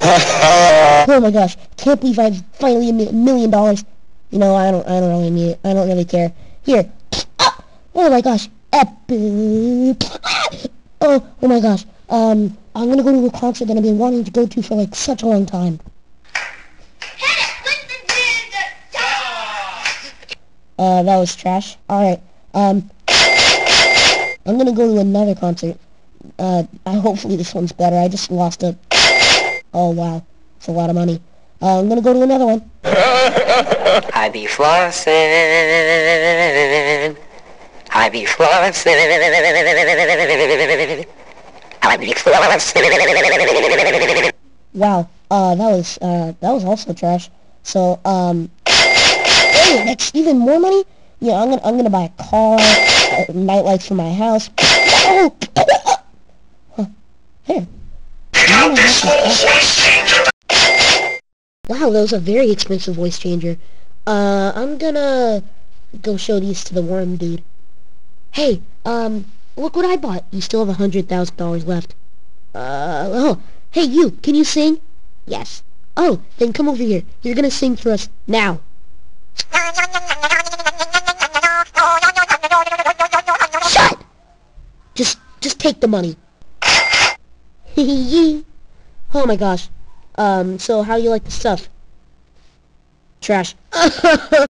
Oh my gosh, can't believe I've finally $1 million. You know, I don't really need it. I don't really care. Here. Ah! Oh my gosh. Epic. Oh my gosh. I'm gonna go to a concert that I've been wanting to go to for like such a long time. That was trash. Alright. I'm gonna go to another concert. Hopefully this one's better. I just lost a... Oh, wow. It's a lot of money. I'm gonna go to another one. I be flossing. I be flossing. I be flossing. Wow. That was also trash. So, hey, that's even more money? Yeah, I'm gonna buy a car, night lights for my house. Oh! Huh. Here. Wow, that was a very expensive voice changer. I'm gonna go show these to the worm dude. Hey, look what I bought. You still have $100,000 left. Oh, hey you, can you sing? Yes. Oh, then come over here. You're gonna sing for us now. Shut! Just take the money. Oh my gosh. So how do you like the stuff? Trash.